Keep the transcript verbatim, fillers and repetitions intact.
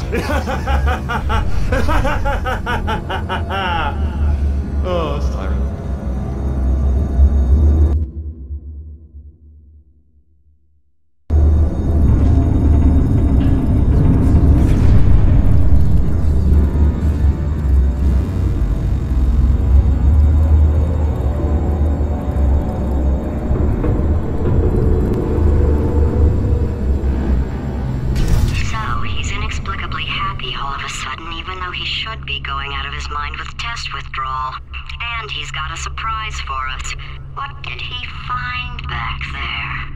Oh, it's tiring. All of a sudden, even though he should be going out of his mind with test withdrawal. And he's got a surprise for us. What did he find back there?